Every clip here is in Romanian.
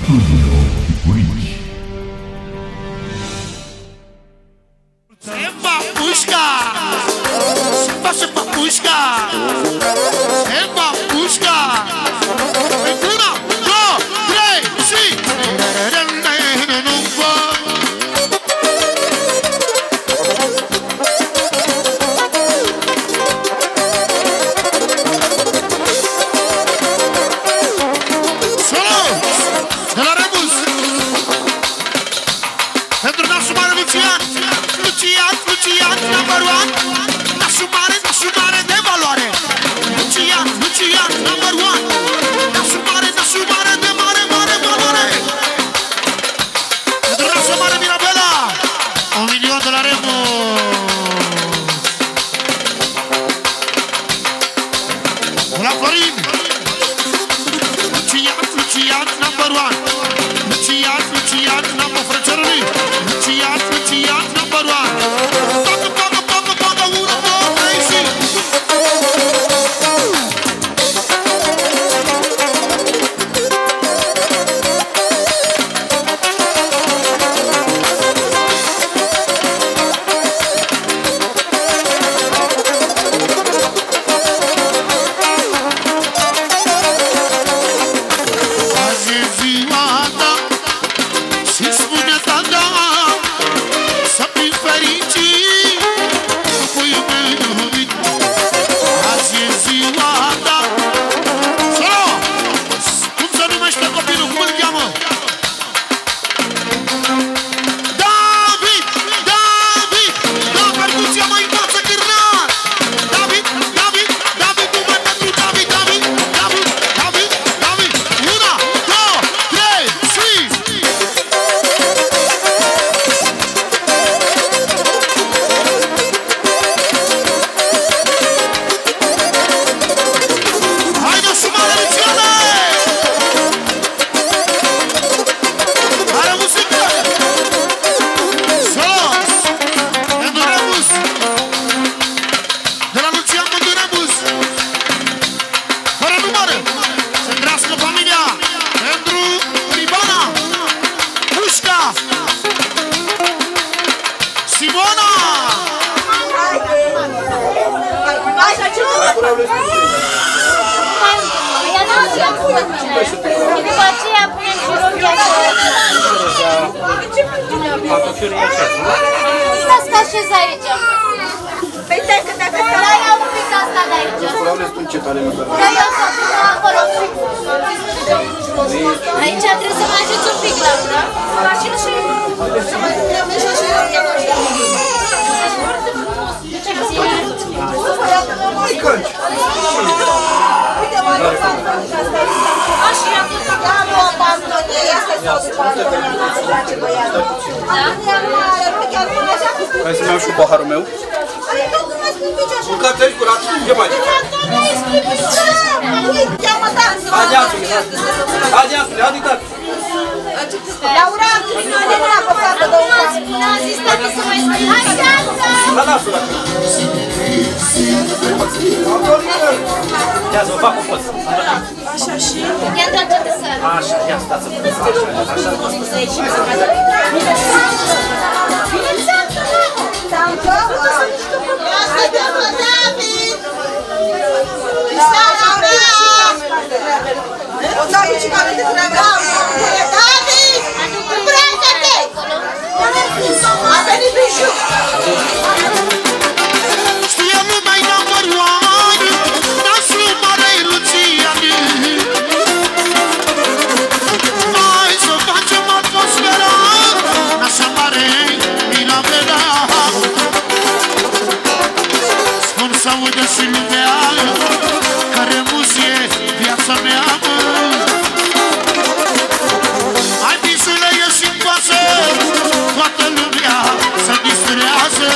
Studio Bridge. Samba pușca! Samba pușca! Samba pușca! Una, două, trei și... De la Rebus! Pentru nașul mare Lucian! Lucian, number one! Nașul mare de valoare! Lucian, number one! Nașul mare de mare valoare! Pentru nașul mare Mirabela! 1 milion de la Rebus! De la Florin! Lucian, number one! Lucian, number frățărului! Lucian, number one! Bagă, 1, 2, 3 și... Azi e ziua ta și spune tata să fii fericit cu iubit. Azi e ziua ta. Solo! Cum se numește copilul? Cum îl cheamă? David! Da, percuția mai învață cârnat! David! Numai pentru David! 1, 2, 3 și... Haide și mare Luciane! Are muzică! Sos! Pentru Rebus! De la Lucian pentru Rebus! Fără numără! Să crească familia! Pentru Ribana! Pușca! Simona! După aceea punem și rochia și las că așez aici. Păi stai că dacă la ia un pic asta de aici. Da, ia să pun acolo. Aici trebuie să mai ajuți un pic, Laura. Mașină și... Hai să-mi iau și paharul meu. Urcați aici, curat. Ce mai? Haide, Asule, haide, tati. Laura, nu la păcată de un pas. N-a zis tati să mai spui. Hai, Asule! Da, Asule. Ia să vă fac o poză. Așa și... Ia întoarce de sără. Așa, ia stați-vă. Așa. Să ieșim să mai dăm. Haide-mă, David! Seara mea! David! Îmbracă-te! A venit Bișu! Știe lumea-i number one, nașul mare Lucian. Hai să facem atmosfera, nașul mare Mirabela. Spun să audă și lumea, că Rebus e viața mea. Hai Bișule, ieși în față, toată lumea se distrează.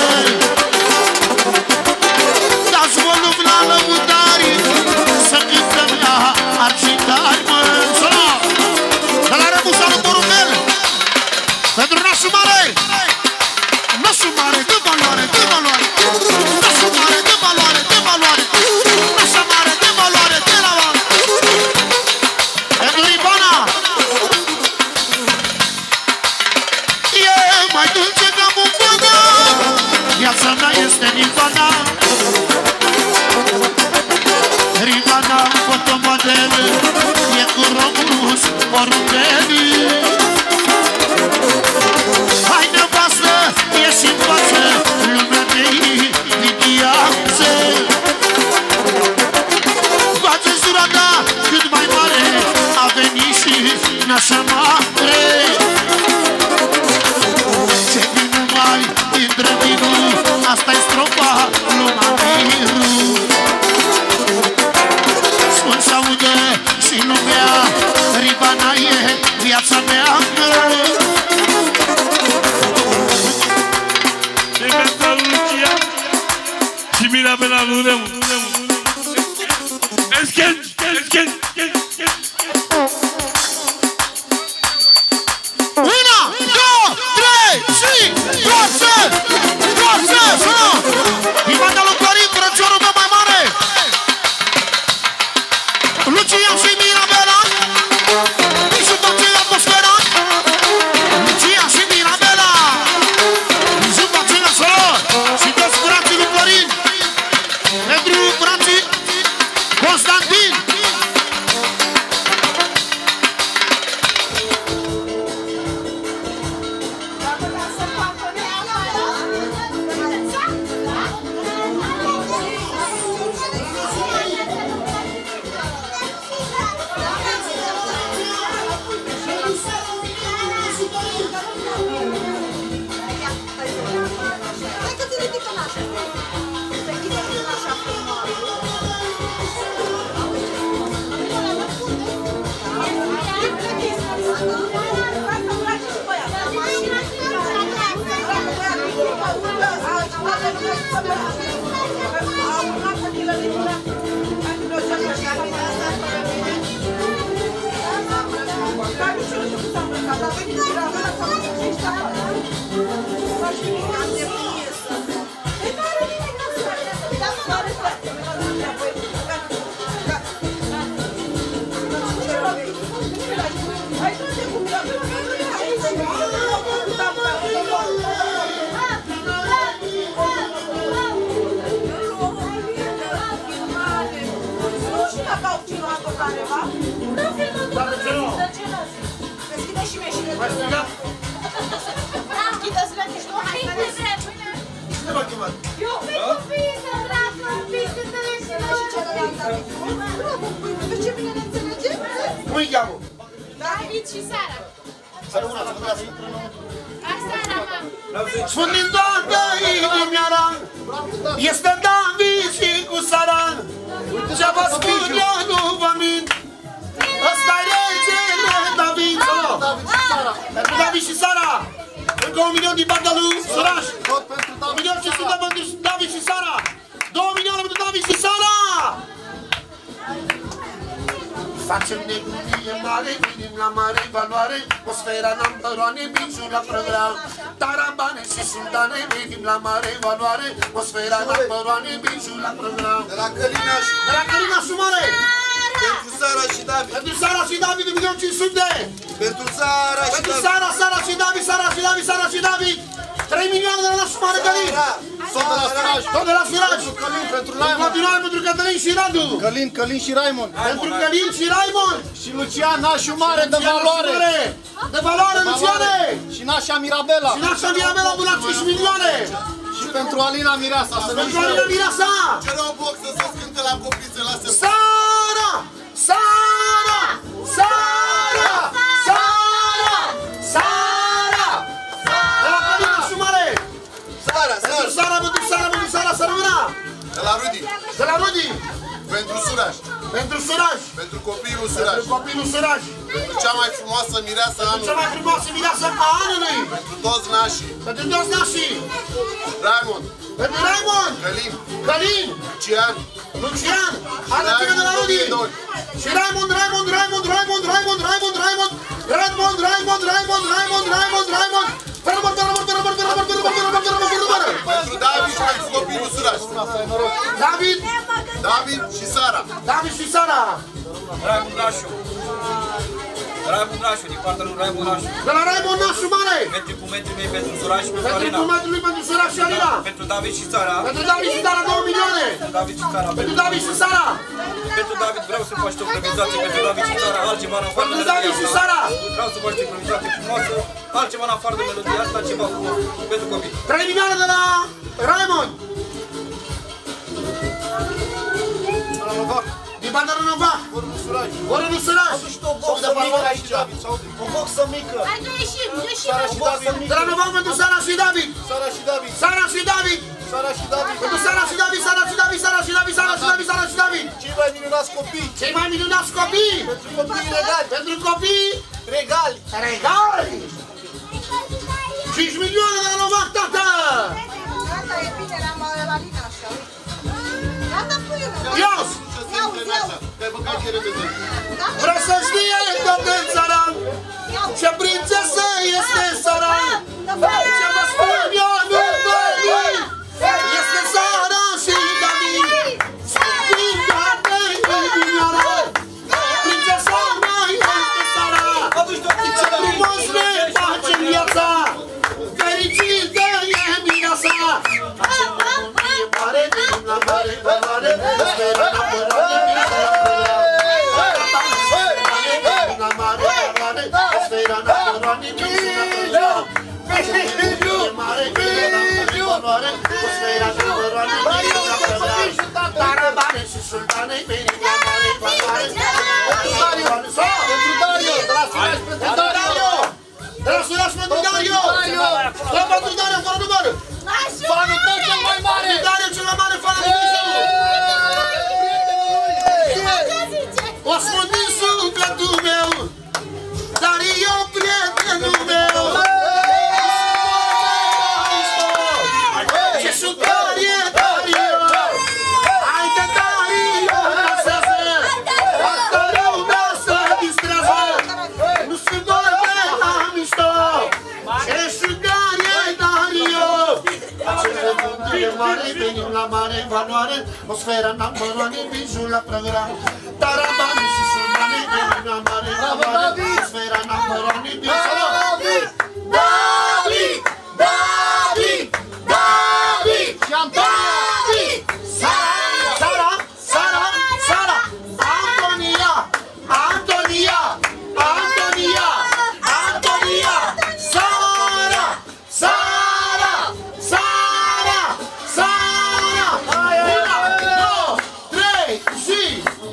Dați volum la lăutari, să cântăm la argintari, mă! Solo! De la Rebus la numărul meu, pentru nașul mare! Nașul mare de valoare! Nașul mare de valoare! Nașul mare de valoare! De la porumbelii. Hai nevastă, ieși în față, lumea de viață. Față zura ta cât mai mare, a venit și nașa mare. Ce vin mai intră vinul, asta-i strofa lui Mamiru. Spun s-aude și lumea, Ribana e viața mea. Și pentru Lucia și Mirabela lui Remu. Eschel. Una, două, trei și toarță! Sună! Imanda lui Florin, frățiorul meu mai mare! Lucian și Mirabela, nici după ce atmosfera. Lucian și Mirabela, nici după ce la solo. Și toți frații lui Florin, pentru frații Constantin. Cum-i cheamă? David și Sara. Spun din toată inimioara, este David și cu Sara. Ce vă spun eu după mine, ăsta-i regele David. Pentru David și Sara. Încă 1 milion din partea lui Suraș. 1.500.000 pentru David și Sara. 2 milioane pentru David și Sara. Facem nebunie mare, venim la mare valoare, o sfera number-one, biciul la program. Tarabane și sultane, venim la mare valoare, o sfera number-one, biciul la program. De la Călinaș. De la Călinaș și Mare. Pentru Sara și David. Pentru Sara și David, 1.500.000. Pentru Sara și Pentru David. Sara și David, Sara și David. 3 milioane de la Sumare Călin. Tot de la Siraj. Tot de la Siraj. Pentru Călin, pentru În Raimond. continuare pentru Cătălin și Radu. Călin și Raimond. Pentru Călin și Raimond. Și Lucian, nașul mare de valoare. De valoare, Luciane. Și nașa Mirabela. Și nașa Mirabela până la 5 milioane. Și pentru Alina Mireasa. Să Pentru Alina Mireasa. Cere o boxă să scânte la copițe, lasă. Sara! Sara! Sara! Sara! Sara! De la Călin și Mare. Sara, Pentru Sara, să rămână. De la Rudi. De la Rudi. Pentru Suraș. Pentru Suraș. Pentru copilul Suraș. Pentru copilul Suraș. Pentru cea mai frumoasă mireasă a Cea anului. mai frumoasă mireasă a anului. Pentru toți nașii. Pentru toți nașii. Raimond. Pentru Raimond. Călin. Călin. Lucian. Arăține de la Rudi. Și Raimond. Pentru David și pentru copilul Suraș. David și Sara. David și Sara. Raimond Lașu. Raimund Nașu, din partea lui Raimund Nașu. De la Raimund Nașu Mare. Metri cu metri mei pentru Sura și pentru Metri Alina. cu metri lui pentru Sura și Alina. Pentru David și Sara. Pentru David și Sara 2 milioane. Pentru David și Sara. Pentru David și Sara. Pentru David vreau să faci o improvizație pentru David și Sara, altceva în afară de Pentru David și melodia Sara. asta. Vreau să faci o improvizație frumoasă, altceva în afară de melodia asta, ceva pentru copii. 3 milioane de la Raimund. Din partea lui Novac. Vorul Suraș. O boxă mică. Hai, nu ieșim, nu ieșim. Sara și David. De la Novac pentru Sara și David. Sara și David. Sara și David. Sara și David. Pentru Sara și David, Sara și David, Sara și David, Sara și David, Sara și David. Cei mai minunați copii. Cei mai minunați copii. Pentru copii regali. Pentru copii Regali. regali. 5 milioane de la Novac, tată. Gata, e bine, la mine așa. Gata, puiule. Ios. Te-ai băgat ieri de zi. Vreau să știe toată țara ce prințesă este Sara. Ce vă spun eu, nu vorbim. Este Sara și David. Din toată inimioara. Prințesa mea este Sara. Ce frumos ne face viața. Fericită e mireasa. Mare, la mare, mare, spera înapărare, la mare, mare, spera înapărare, mare, mare, spera înapărare, tarabane și sultane, veni la mare, mare, pentru Dario, de la Suraș pentru Dario, de la Suraș pentru Dario, pentru Dario, fără număr. Fanul tău cel mai mare! Dario cel mai mare fan al lui! O spun din sufletul meu, Dario prietenul meu! Ce șucar e Dario! Haide Dario, dansează! Toată lumea se distrează! Nu se vorbe la mișto! Ce șucar e Dario! Mare, venim la mare valoare, o sferă înapărare, bijul la program. Tarabani și sultane, venim la mare valoare, o sferă înapărare, bijul la David! David! David! David! David! Sara! Sara! Sara! Antonia! Antonia! Antonia! Antonia! Sara! Sara! Sara! Sara! 1, 2, 3 și...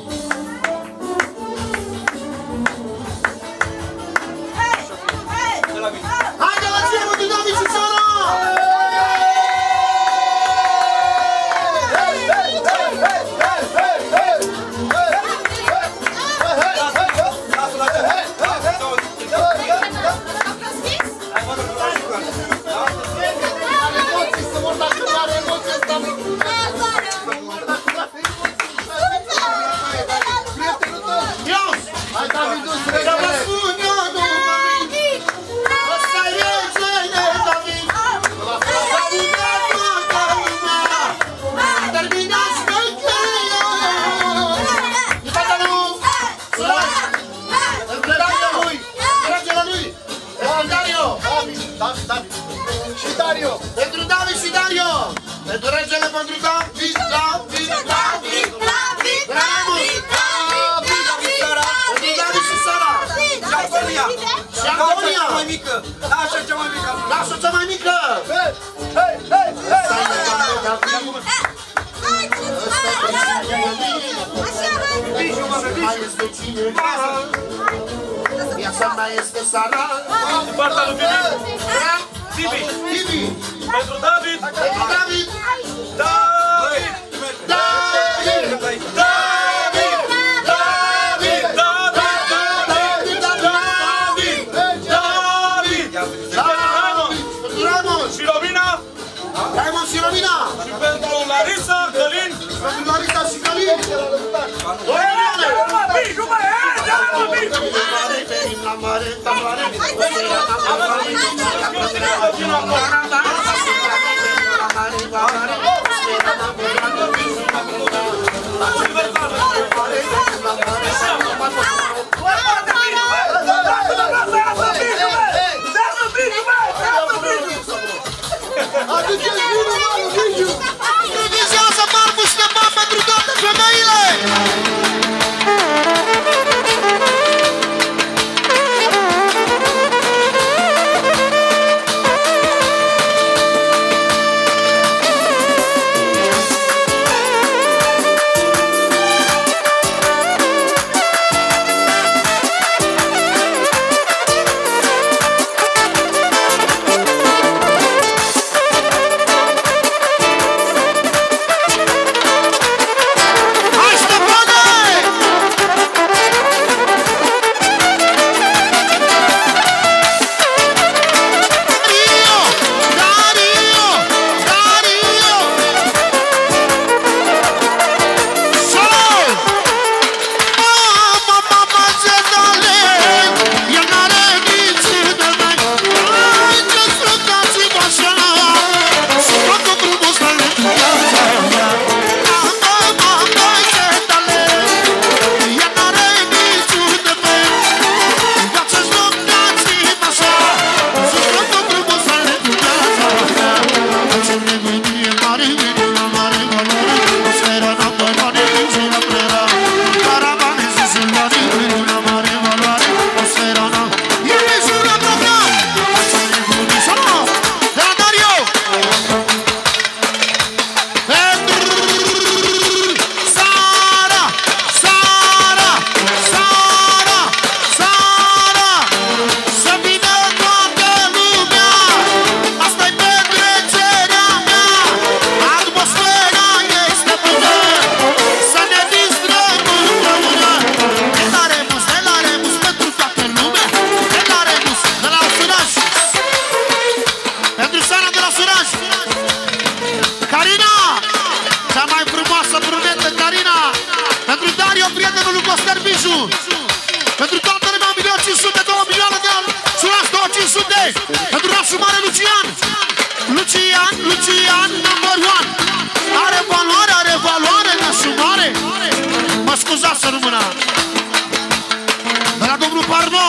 Haide la ție, de David și Sara! Ios! Hai Davidul, Să vă spun eu, nu mă mint! Ăsta-i regele David! David a toată lumea! Terminați călcăia! Din partea lui Suraș! Regele lui! Regele lui! Pentru Dario! David. Și Dario. Pentru David și Dario! Pentru regele, pentru David, David, David! Raimund! Pentru David și Sara! Și Antonia! Și Antonia! Cea mai mică! Nașa cea mai mică! Lasă cea mai mică! Hei, hei, hei, hei. Stai de doamne, David! Mai este cineva, viața mea este Sara. Din partea lui Bibi. Bibi, Pentru David. pentru David, David. David, David. David, David, David. David, David, pentru Raimund, Și Robina. Raimund și Romina, Și pentru Larisa, Călin. pentru Larisa și Călin, 2 milioane! Biju, bă, Biju. Venim la mare, la mare, Hai, pentru nașul mare Lucian. Lucian, number one. Are valoare, nașul mare. Mă scuzați să rămână. De la domnul Parno.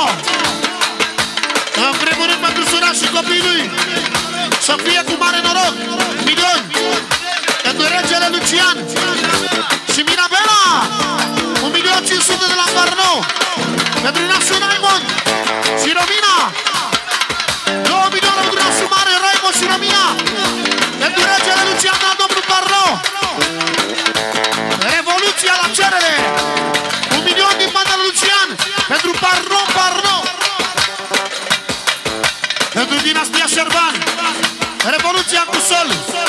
În primul rând pentru sora și copiii lui. Să fie cu mare noroc. Milion. Pentru regele Lucian. Și Mirabela. 1.500.000 de la Parno. Pentru nașul Raimond și Romina. 2 milioane pentru nașul mare Raimond și Romina. Pentru regele Lucian la domnul Parno. Revoluția la cerere. 1 milion din bani lui Lucian. Pentru Parno. Pentru dinastia Șerban. Revoluția cu sol.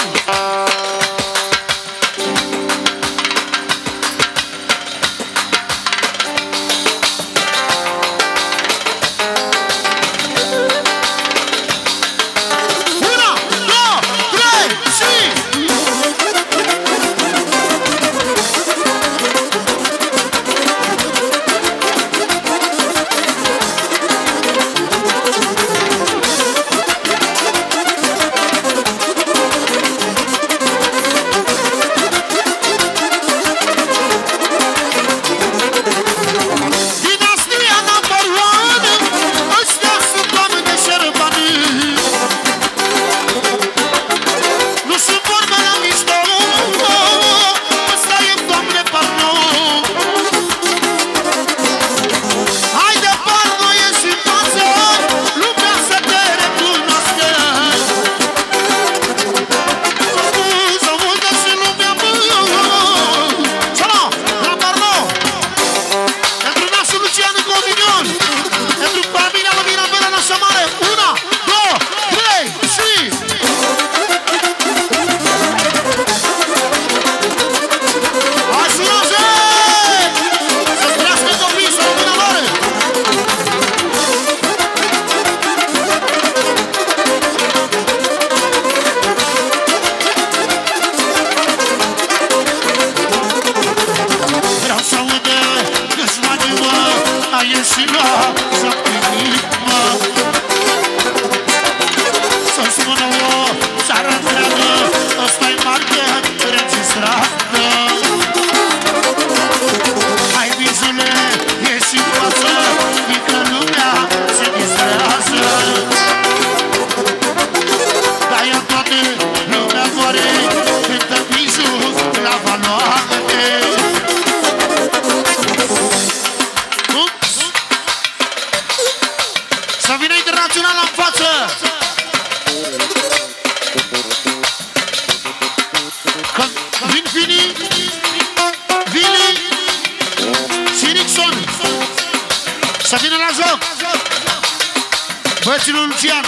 Băiețilul Lucian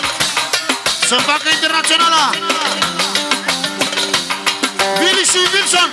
să facă internaționala. Willy și Wilson.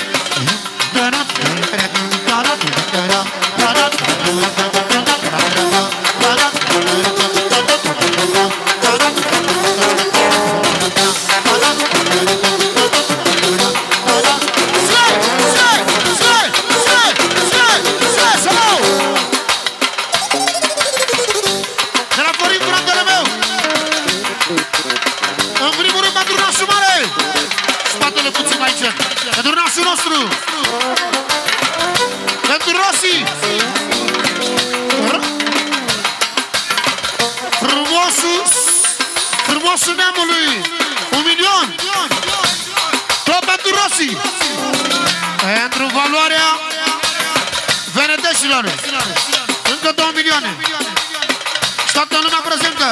Frumosul neamului, 1 milion. Tot pentru Rossi. Pentru valoarea venedeșilor, încă 2 milioane. Și toată lumea prezentă.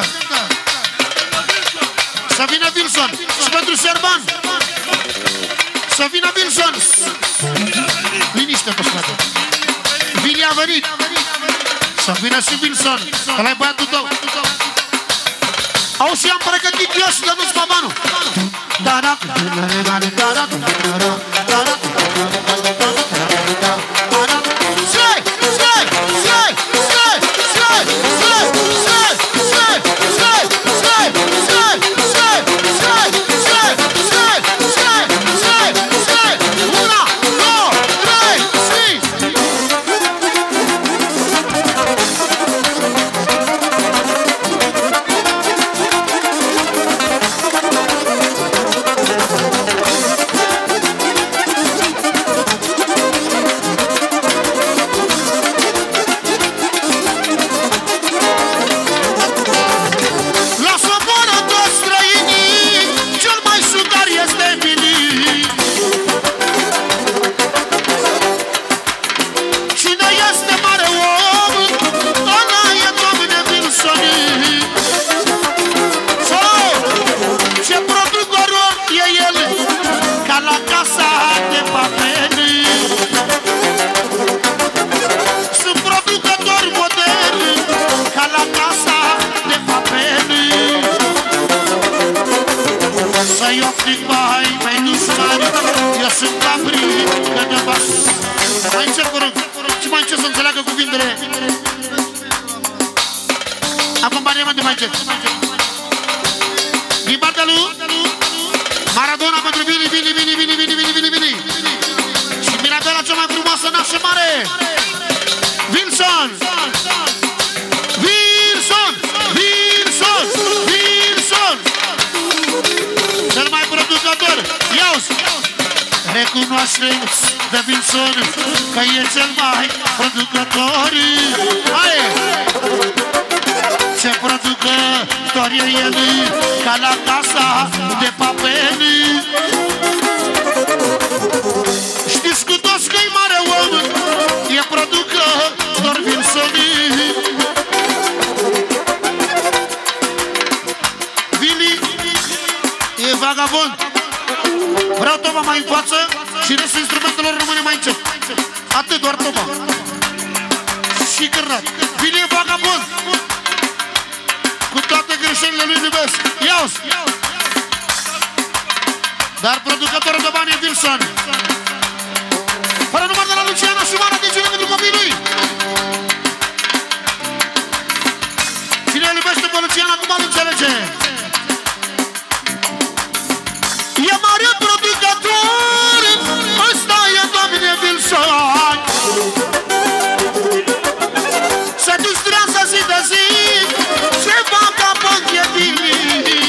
Să vină Wilson. Și pentru Șerban să vină Wilson. Liniște pe spate. Vili a venit. Să vină și Wilson. Ăla-i băiatul tău. Auzi, am pregătit eu și dă-nu-ți babanul. sunt fabrică de bas. Mai încerc, vă rog, și mai încerc să înțeleagă cuvintele. Acompaniament de mai încet. Din partea lui Maradona pentru Vili, Vili. Și Mirabela cea mai frumoasă, nașă mare. Wilson. Cel mai producător. Iauzi. Recunoaște-ți de Wilson că e cel mai producător. Hai! Ce producător e el, ca la casa de papel. Știți cu toți că e mare om, e producător Wilson. Vili e vagabond. Vreau toba mai în față și restul instrumentelor rămâne mai încet. Atât, doar toba. Și cârnat. Vili e vagabond. Cu toate greșelile lui iubesc. Iauzi! Dar producătorul de bani e Wilson. Fără număr de la Luciana și Mara de cine pentru copiii lui. Cine îl iubește pe Luciana, cum îl înțelege? E mare producător, ăsta e doamne Wilson. Se distrează zi de zi, ce vagabond e Vili.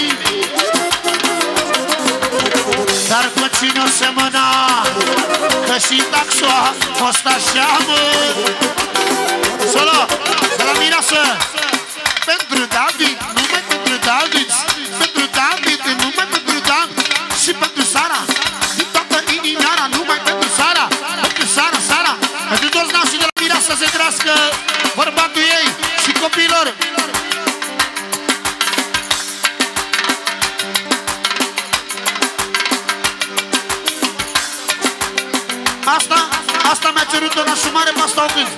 Dar cu cine o semăna, că și taxua a fost așa, mă. Solo, de la mireasă. Pentru David, numai pentru David. Pentru David, numai pentru David. Și pentru Sara, din toată inimioara, numai pentru Sara. Pentru Sara. Pentru toți nașii de la mireasă să se trească bărbatul ei și copiilor. Asta mi-a cerut o nașul mare, pe asta o cânt.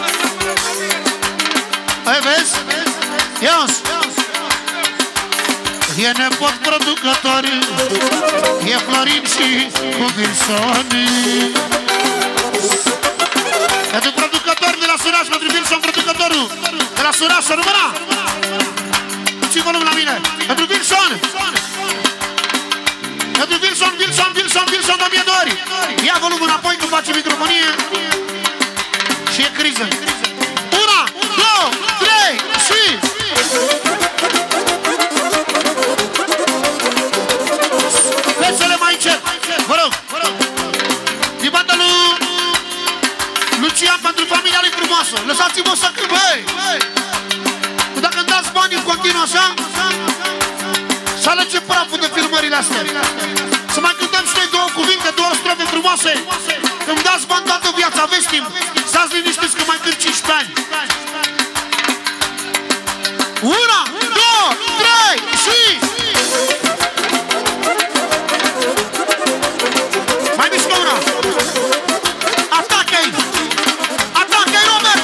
Ai, vezi? Ios! E nepot producător, e Florin și cu Wilson. Pentru producător de la Suraș, pentru Wilson producătorul de la Suraș, să număra! Ce volum la mine? Pentru Wilson! Pentru Wilson, de 1000 de ori! Ia volumul înapoi când face microfonie și e criză. 1, 2, 3 și... Fețele mai încet, vă rog! Din partea lui Lucian pentru familia lui frumoasă. Lăsați-mă să cânt, băi! Dacă îmi dați bani în continuu așa, să alege praful de filmările astea. Să mai cântăm și noi două cuvinte, două strofe frumoase. Când îmi dați bani toată viața, aveți timp. Stați liniștiți că mai cânt 15 ani. 1, 2, 3 și... Mai mișcă una. Atacă-i! Atacă-i, Robert!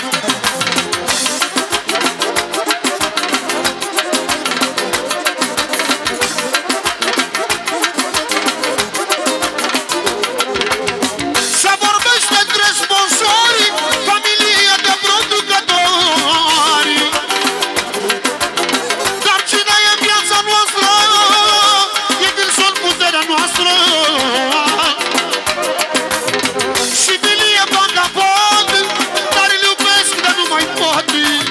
Se vorbește între sponsori, familie de producători. Dar cine e în viața noastră? E Wilson, puterea noastră. Și Vili e vagabond, dar îl iubesc de nu mai pot.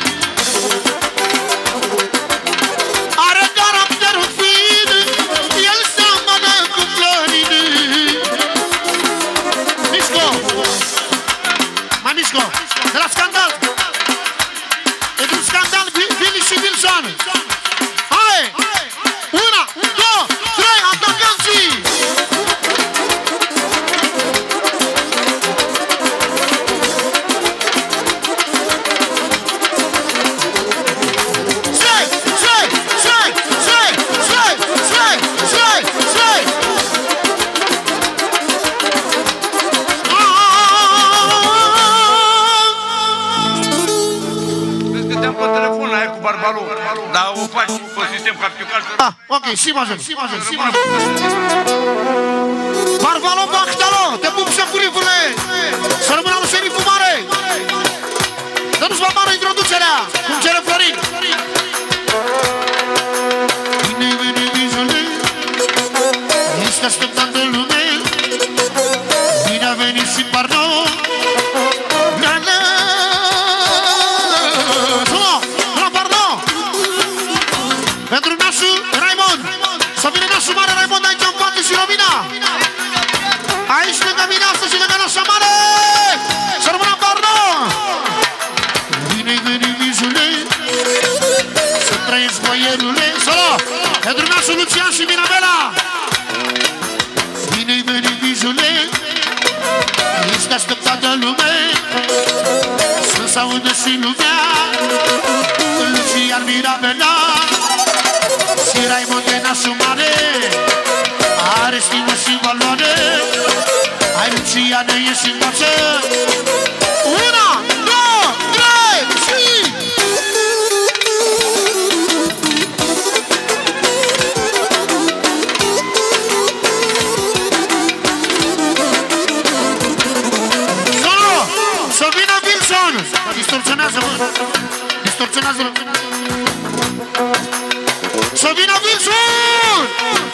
Are caracterul fin, el seamănă cu Florin. Mișco! Mai mișco! De la Scandal! Pentru Scandal, Vili și Wilson! Hai! 1, 2, 3, atacanții! Vezi că te-am pe telefon la aia cu Barbalou. Dar o faci pe sistem captical. Ok, si major. Barvalo, Bactalo, te pup șefurifule! Să rămână lui șeriful mare! Dă-nu-ți la mare introducerea, cum cere Florin! Bine veni vizule, este așteptat de lume, bine a venit și pardon! Pentru nașul Raimond, să vină nașul mare Raimond aici în față și Romina. Aici lângă mine astăzi și lângă nașa mare. Să rămână pardon. Bine-i venit vizule, să trăiești boierule. Solo, pentru nașul Lucian și Minabela. Bine-i venit vizule, ești așteptat de lume, să-ți audă și lumea. Lucian Minabela și Raimond e nașul mare, are stimă și valoare. Hai Luciane, ieși în față. Una, două, trei și... Solo, să vină Wilson. Distorsionează-mă, distorsionează-mă. Să vină Wilson!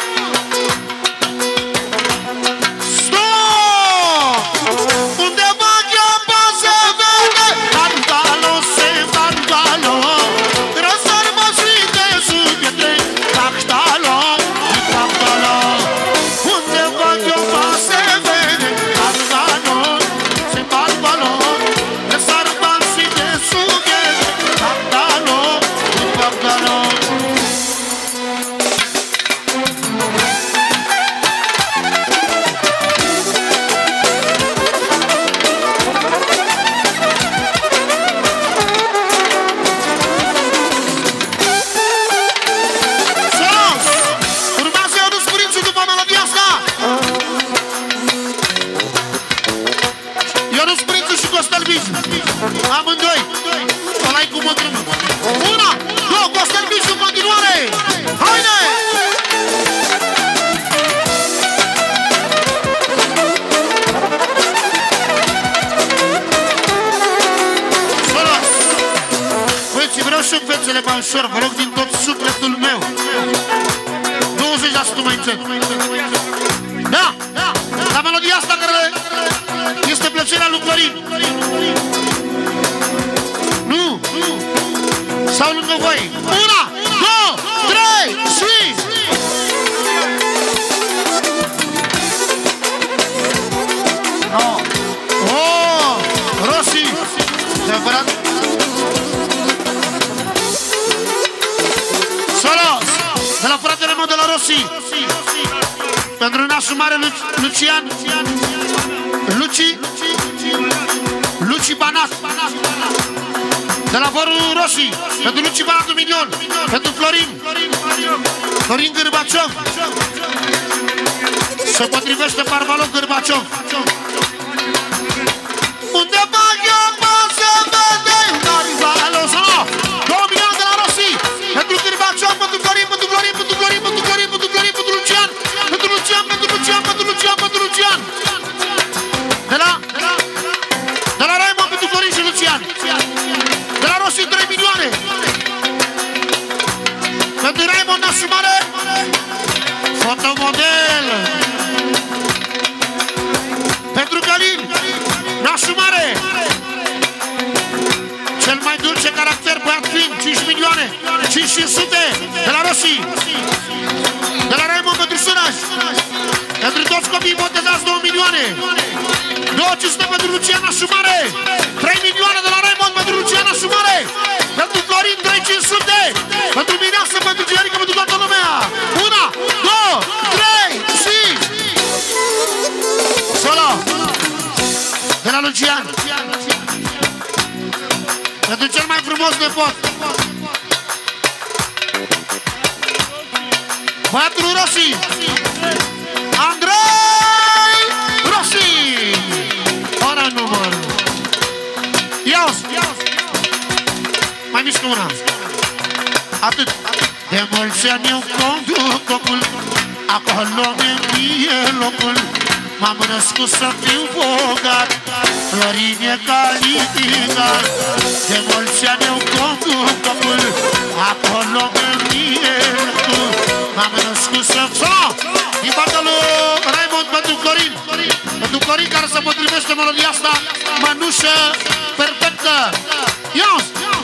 Stop! Undeva gheaba se vede, Barbalo se Barbalo, răsarmă și de subiete, Bactalo, Bactalo. Undeva gheaba se vede, Barbalo se Barbalo, răsarmă și de subiete, Bactalo, Bactalo. Amândoi, ăla-i cu mătrână. Una, două, Costel Bișu în continuare. Haide! Băieți, vreau și fețele mai ușor, vă rog din tot sufletul meu. 20% mai încet. Da, la melodia asta care este plăcerea lui Florin. Nu! Sau lângă voi! Una, două, trei și... Oh! Rossi! Adevărat? Solos! De la fratele meu de la Rossi! Pentru nașul mare Lucian! Luci Banat. De la Vorul Roșii. Pentru Luci Banat 1 milion. Pentru Florin Gârbaciov. Se potrivește Barbalo Gârbaciov. Undeva gheaba se vede, Barbalo. 2 milioane de la Roșii. Pentru Gârbaciov, pentru Florin, pentru Florin, pentru Florin, pentru Florin, pentru Florin, pentru Lucian. Pentru Lucian, pentru Lucian, pentru Lucian, pentru Lucian. De la Raimond pentru Florin și Lucian. De la Roșii 3 milioane. Pentru Raimond nașul mare, fotomodel. Pentru Călin, nașul mare, cel mai dulce caracter, băiat fin, 5 milioane, 500 de la Roșii. De la Raimond pentru Suraș. Pentru toți copiii botezați 2 milioane. 200 pentru Luciana Șumare. 3 milioane de la Raimond pentru Luciana Șumare. Pentru Florin 3500. Pentru Mireasă, pentru Generică, pentru toată lumea. 1, 2, 3 și... Solo. De la Lucian. Pentru cel mai frumos nepot. Băiatul Rossi. Andrei Rossi. Ora număr. Ia-o-ți. Mai mișcă una. Atât. De mulți ani eu conduc copul, acolo mi-e locul. M-am născut să fiu bogat, Florin e ca litigal. De mulți ani eu conduc copul, acolo mie tu. M-am născut să... Solo! Din partea lui Raimond pentru Corin. Pentru Corin care se potrivește melodia asta, Mănușă perfectă. Ios!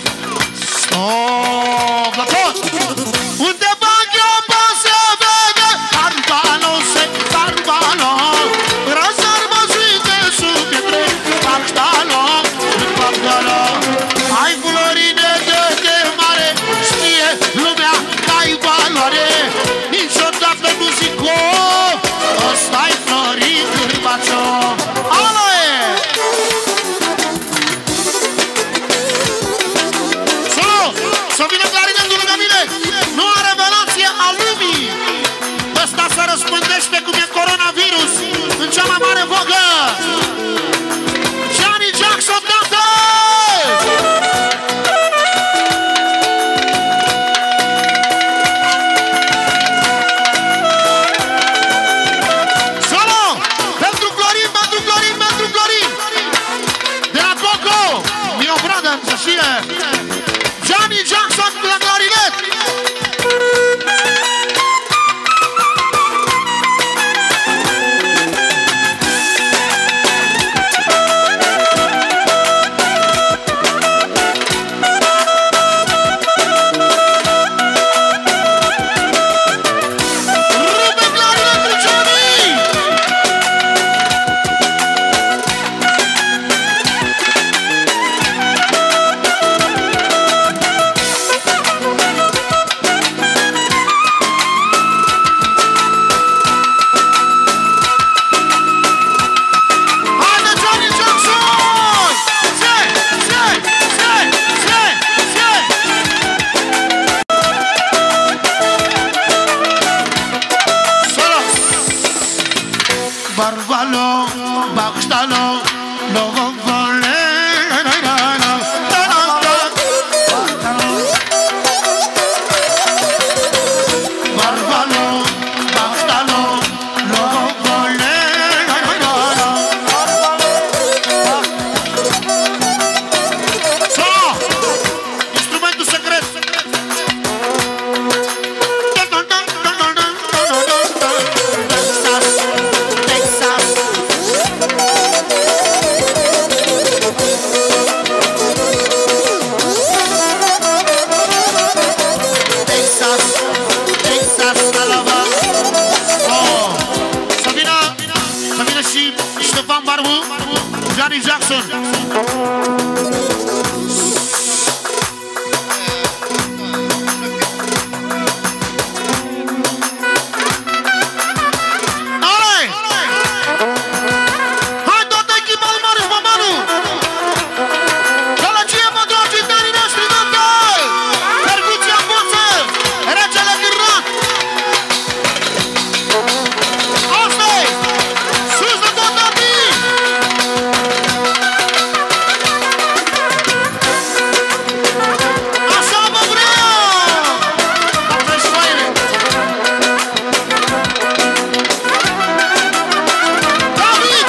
Stop! La tot! Unde bag eu pe se vede Carbalo, se carbalo Răsar măsuite sub pietre Pactalo, pactalo Ai Florine de mare Știe lumea că ai valoare Niciodată nu zic o Ăsta-i Florin Cârbațo Aloe! Să vină clarinetul lângă mine. Noua revelație a lumii. Ăsta se răspândește cum e coronavirus în cea mai mare vogă. Johnny Jackson, tată! Solo! Pentru Florin, pentru Florin, pentru Florin! De la Coco! Mio brother, să știe! Johnny Jackson la clarinet! Rupe clarinetul Johnny! Haide Johnny Jackson! Solo! Barbalo, Baxtalo, Lovovole, Barbalo, Baxtalo, Lovovole, Solo! Instrumentul secret! Texas, Texas, Texas, Alaba. Oh, să vină și Ștefan Barbu, Johnny Jackson. Alright! Hai toată echipa lui Marius Mamanu! Gălăgie pentru agitanii noștri, dă-te! Percuția în forță! Regele Cârnac! Asta-i! Sus de tot datii! Așa mă vreau! Aveți foaile! David!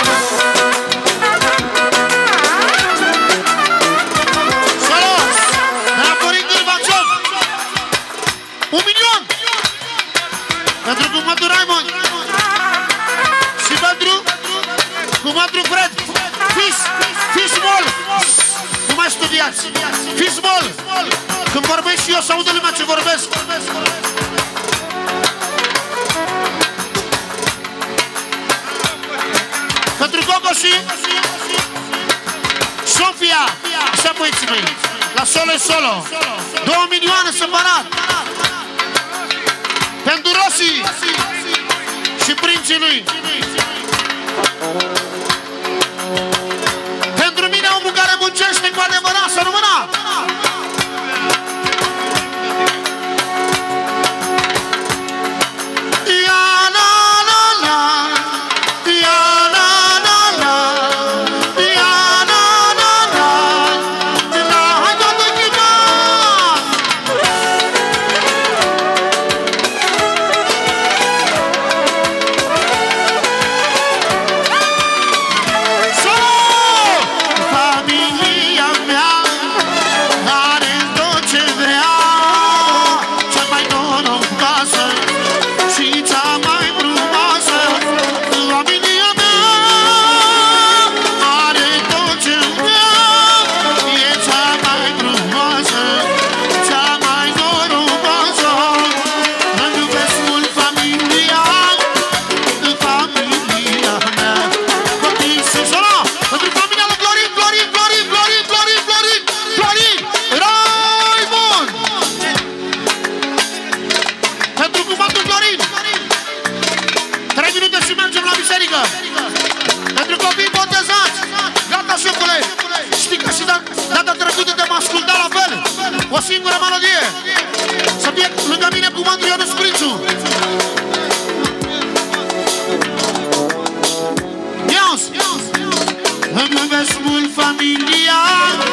Salut! De la Corin Gârbaciov! 1 milion! Pentru cumătul Raimond! Și pentru cumătul Fred! Fiți mol! Nu mai studiați! Fiți mol! Când vorbesc și eu să audă lumea ce vorbesc! Pentru Coco și Sofia! Așa băieții mei! La solo e solo! 2 milioane separat! Pentru Rossi! Și prinții lui! Pentru mine omul care muncește cu adevărat să rămână! Ia la la la, ia la la la, ia la la la, la hai toată echipa! O singură melodie. Să fie lângă mine cu Mândru Ionuț Prințu. Iauzi! Îmi iubesc mult familia.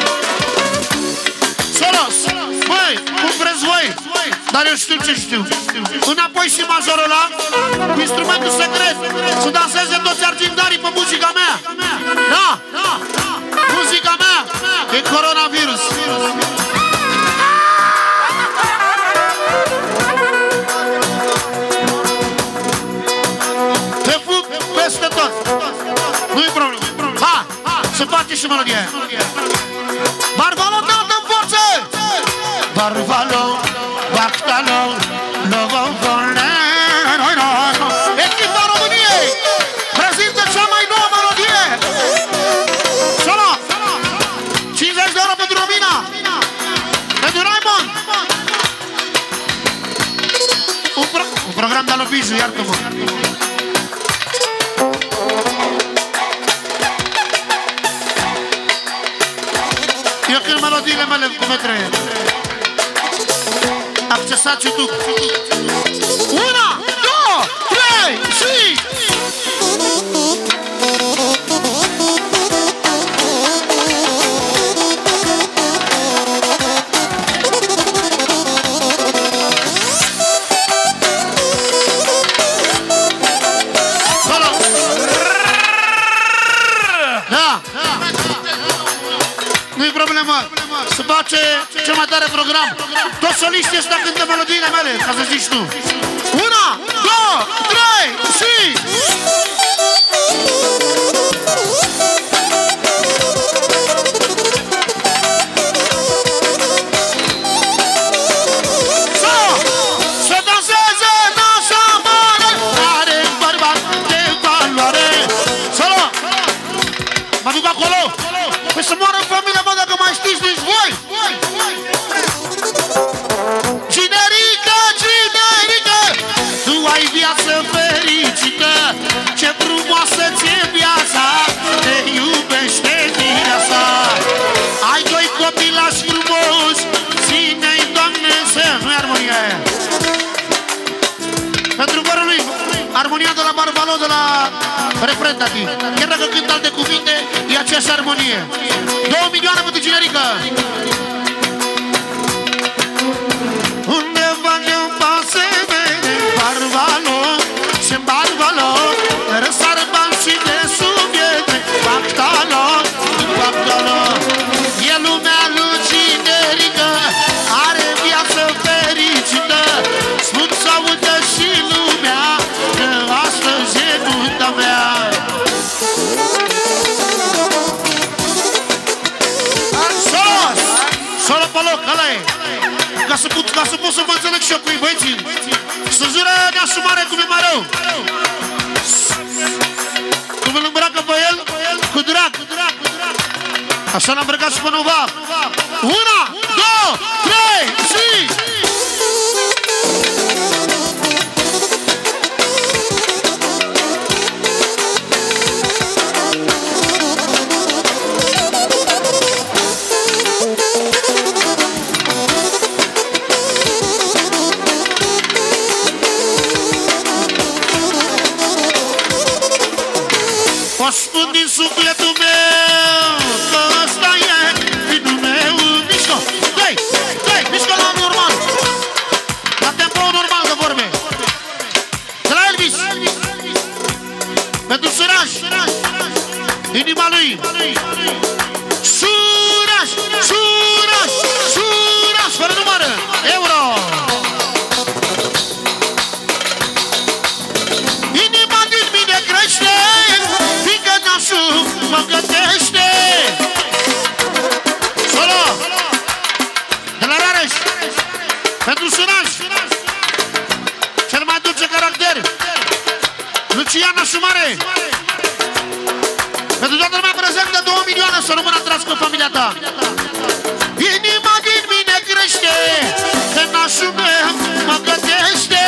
Solos! Băi, cum vreți voi? Dar eu știu ce știu. Înapoi și majorul ăla, cu instrumentul secret, să danseze toți argindarii pe muzica mea. Da! Muzica mea e coronavirus. Te pup peste tot. Nu-i problemă. Ha! Se face și melodia. Barvalo, dă-mi forță! Barvalo, Bactalo, Lovovole. Echipa României prezintă cea mai nouă melodie. Solo! 50 de euro pentru Romina. Pentru Raimond. Un program de Alovizu, iartă-mă. Eu când melodiile mele cum e trebuie. Accesați YouTube. 1, 2, 3 și... Da! Nu-i problemă. Se face cel mai tare program. Toți soliștii ăștia cântă melodiile mele, ca să zici tu. 1, 2, 3 și... Să danseze nașa mare, are bărbat de valoare. Solo! Mă duc acolo. Păi să moară în familie, mă, dacă mai știți nici voi. Generică, generică, tu ai viață fericită. Ce frumoasă ți-e viața, te iubește viața. Ai doi copilași frumoși, ține-i, Doamne, să nu-i armonia aia. Pentru vărul lui, armonia de la Barvalo, de la refren, tati. Chiar dacă cânt alte cuvinte, e aceeași armonie. 2 milioane pentru generică. Undeva eu pase vede Barvalo, și Barvalo, răsar bani și de subiete. Bactalo, Bactalo, e lumea lui generică, are viață fericită. Spun să audă și lumea, că astăzi e nunta mea. Solos! Solo pe loc, ăla e. Ca să pot să vă înțeleg și eu cu ei, băieții. Să jură neasumare cum e mai rău. Cum îl îmbracă pe el, cu drag. Așa l-am îmbrăcat și pe Nova. 1, 2, 3 și... O spun din sufletul meu, că ăsta e vinul meu. Mișco, dai, mișco la normal, la tempo normal de vorbe. De la Elvis, pentru Suraș, inima lui. Suraș, Suraș, Suraș, fără numără, euro. Inima din mine crește, fiindcă nașul mă gătește. Solo! De la Rareș, pentru Suraș, cel mai dulce caracter, Luciana Șumare. Pentru toată lumea prezentă, 2 milioane, să rămână atrás cu familia ta. Inima din mine crește, că nașul meu mă gătește.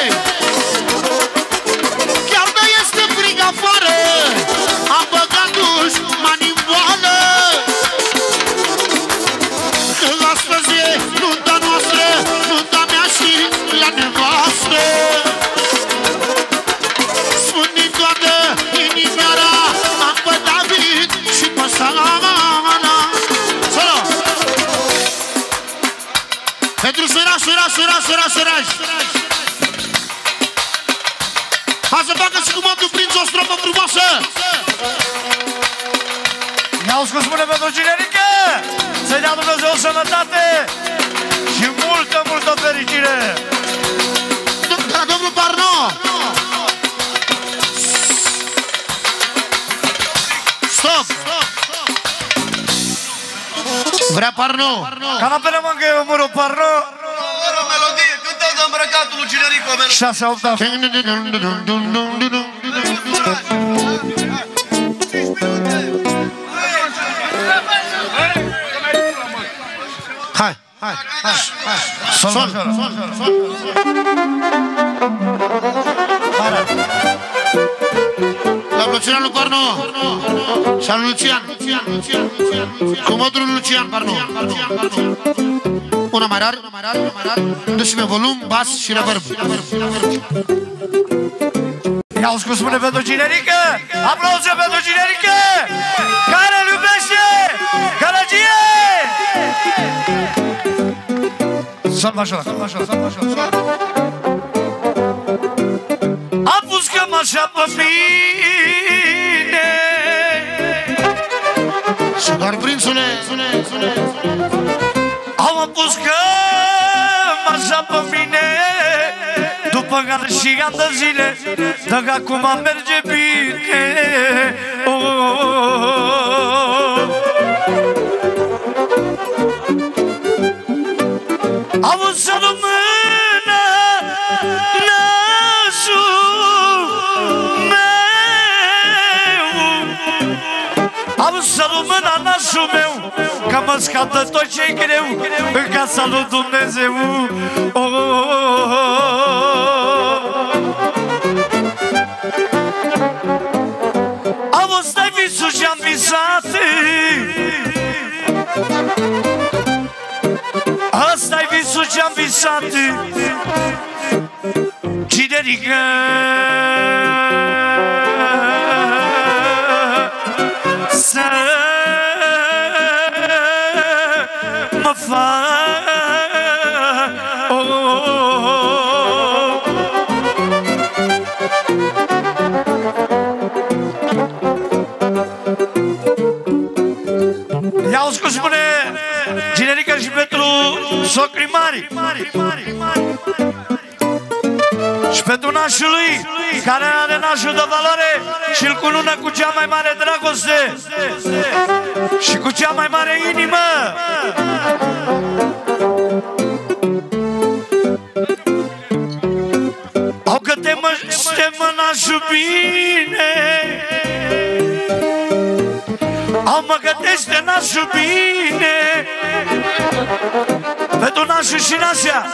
Chiar nu este frig afară, am băgat dușmani în boală. Că astăzi e Pentru săraș. Hai să facă și cu mătul prinț o strofă frumoasă. Ne-au scos mâine pentru Cinerică. Să-i dea Dumnezeu sănătate și multă fericire. De la domnul Parno. Stop. Vrea Parno. Canapele mângă eu mărul Parno. O melodie, cântează îmbrăcatul lui Cinerico. 6-8 ani. Hai. Sol. La plăcerea lui Parno și al lui Lucian. Cu modul lui Lucian Parno. Una mai rar. Dă-și-mi volum, bas și reverb. I-au scos mâine pentru Cinerică. Aplauze pentru Cinerică. Care îl iubește Gălăgie. Să-l mașoară. Am pus cămașa pe mine. Și doar prințule. Am pus cămașa pe mine. După care și ani de zile, dacă acum merge bine. Am văzut să rămână nașul meu. Am văzut să rămână nașul meu, că mă scapă tot ce-i greu în casa lui Dumnezeu. Am văzut stai visul și-am visat. Asta-i visul ce-am visat. Cinerică să mă fac. I-au scos spune Cinerică și pentru socrii mari și pentru nașul lui, care are nașul de valoare și îl cunună cu cea mai mare dragoste și cu cea mai mare inimă. Au că te mă nașul bine. Au mă gătește nașul bine. Pentru nașul și nașa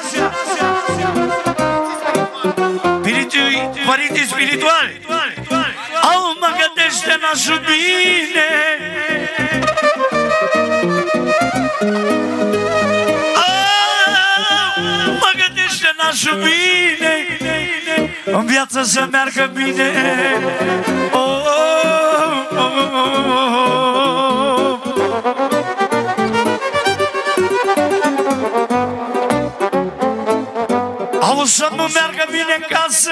părinții spirituali. Au mă gătește nașul bine. Au mă gătește nașul bine. În viață să meargă bine. Au să nu meargă bine în casă.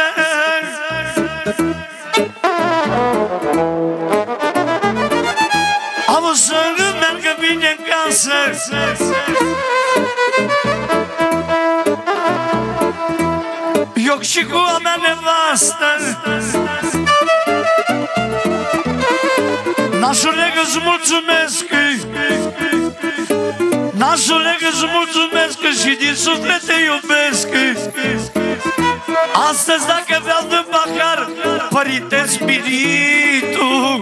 Au să nu meargă bine în casă. Eu și cu a mea nevastă. Nașule că-ți mulțumesc. Nașule că-ți mulțumesc și din suflet te iubesc. Astăzi dacă vreau de pahar, Părinte Spiritul.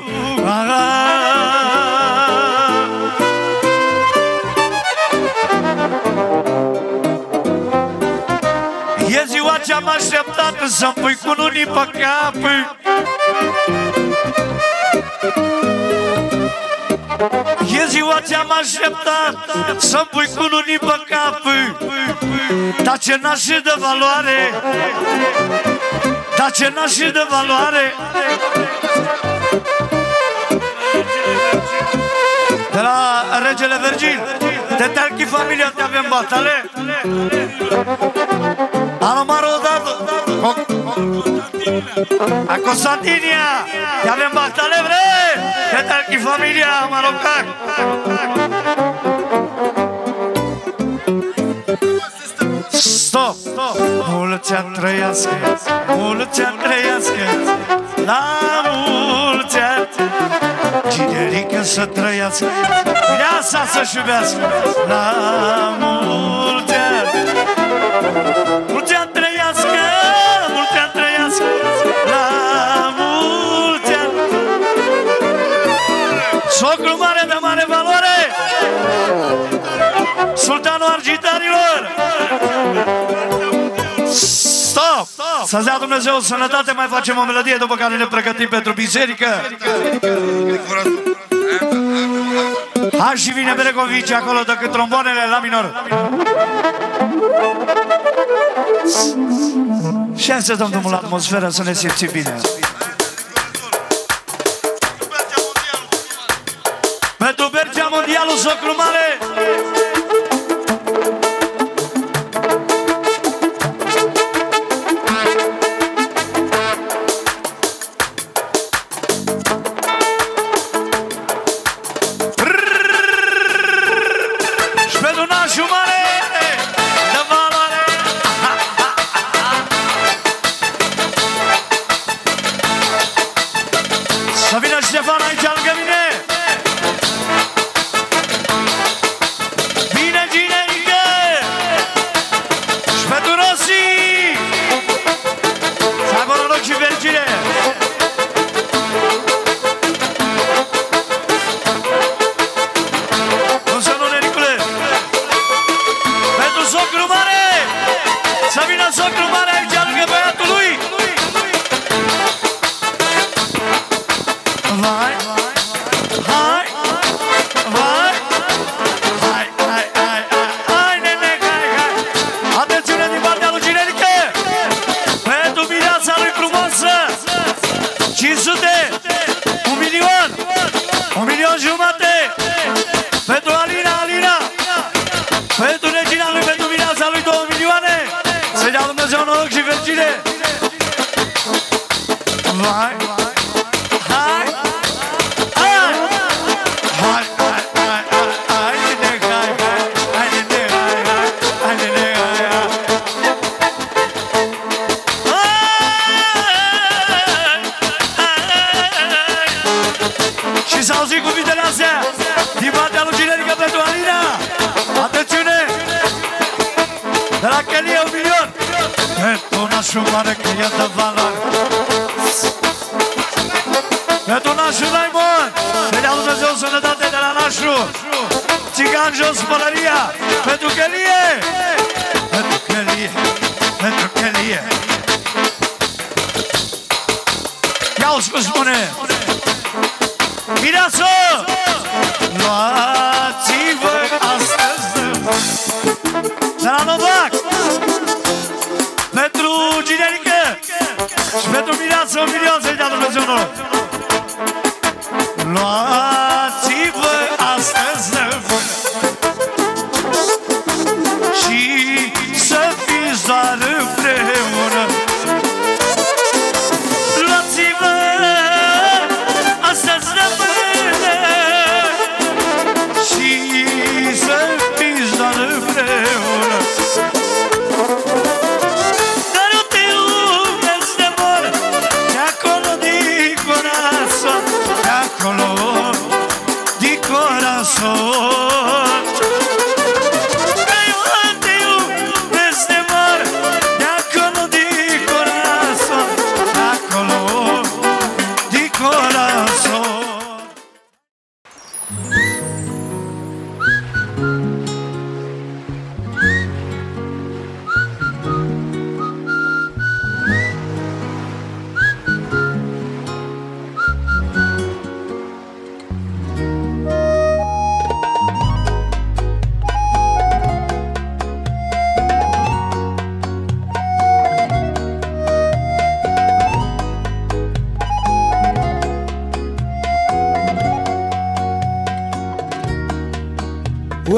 E ziua ce-am așteptat să-mi pui cununii pe cap. E ziua ce-am așteptat să-mi pui cununii pe cap. Dar ce nașe de valoare, dar ce nașe de valoare. De la Regele Virgil. Te terchi familia, te avem batale? Hanno marodato a Constantinia, te avem batale, bre? Te terchi familia, marocac. Stop! Mulți ani trăiască, mulți ani trăiască, la mulți ani. Cinerică să trăiască, viața să-și iubească, la mulți ani. Mulți ani trăiască, mulți ani trăiască, la mulți ani. Socru mare de mare valoare, sultanul argitarilor. Stop! Să-ți dea Dumnezeu sănătate, mai facem o melodie după care ne pregătim pentru biserică. Hai și vine Bregovici acolo decât trombonele la minor. Și hai să dăm drumul la atmosferă să ne simțim bine. Pentru Bercea Mondialul, socru mare.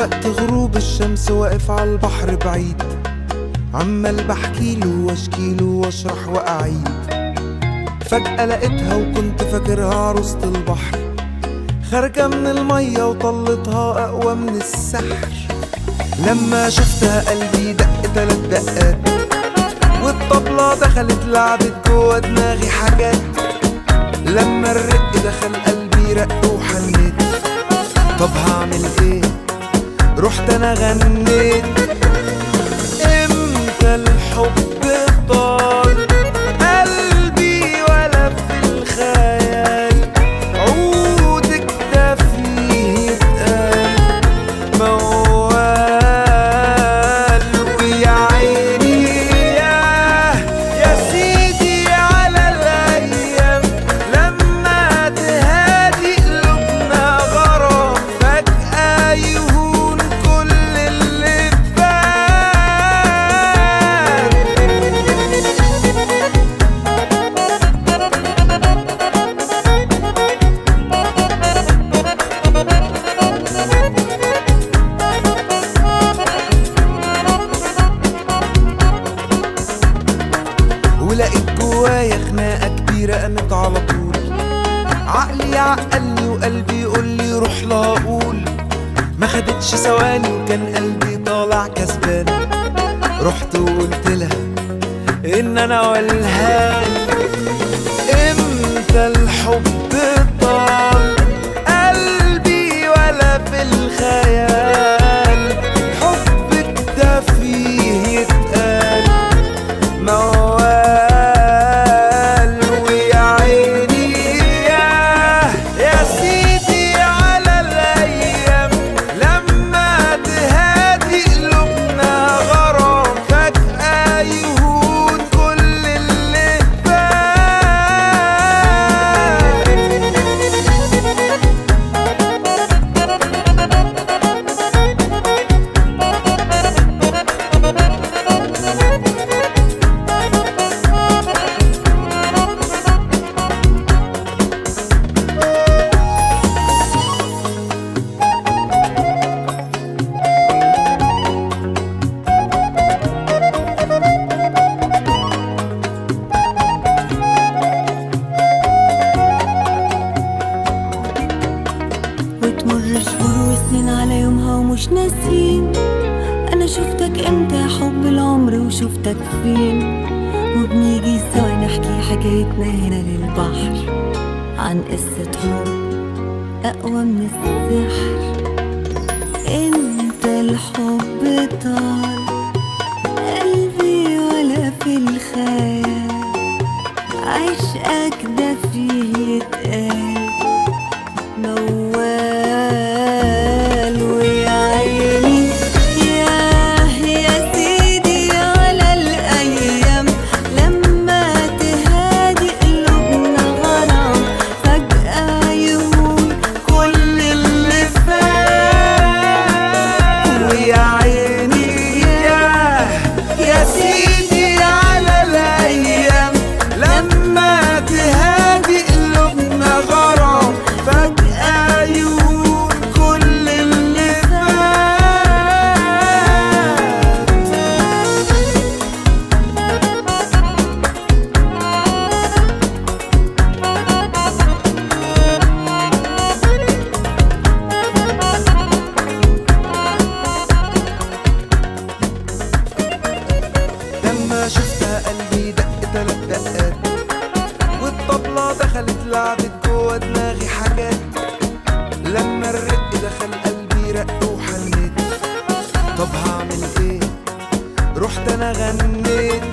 وقت غروب الشمس واقف على البحر بعيد، عمال بحكيله واشكيله واشرح واعيد. فجأة لقيتها وكنت فاكرها عروسة البحر، خارجة من المية وطلتها أقوى من السحر. لما شفتها قلبي دق 3 دقات، والطبلة دخلت لعبت جوا دماغي حاجات. لما الرق دخل قلبي رق وحنيت، طب هعمل ايه؟ رحت انا غنيت. امتى الحب طال قلبي ولا في الخيال، عودك ده فيه يتقال موال. ويا عيني يا سيدي على الايام، لما تهادي قلوبنا غرام، فجأة يهون كل اللي فات. ولقيت جوايا خناقة كبيرة قامت على طول، عقلي يعقلني وقلبي يقولي روح لها قول. ما خدتش ثواني وكان قلبي طالع كسبان، رحت وقلت لها ان انا والهان. امتى الحب طال قلبي ولا في الخيال، حبك ده فيه يتقال موال. ويا عيني يا سيدي على الايام، لما تهادي قلوبنا غرام، فجأة يهون كل اللي فات. وتمر شهور وسنين على يومها ومش ناسين، انا شفتك امتى يا حب العمر وشفتك فين. وبنيجي سوا نحكي حكايتنا هنا للبحر، عن قصة حب اقوى من السحر. انت الحب طال قلبي ولا في الخيال، عشقك ده فيه يتقال موال. ويا عيني يا سيدي على الايام، لما تهادي قلوبنا غرام، فجأة يهون كل اللي فات. ويا عيني يا سيدي على الايام، لما تهادي قلوبنا غرام، فجأة يهون كل اللي لما شفتها قلبي دق 3 دقات، والطبلة دخلت لعبت جوا دماغي حاجات. لما الرق دخل قلبي رق وحنيت، طب هعمل ايه؟ رحت انا غنيت.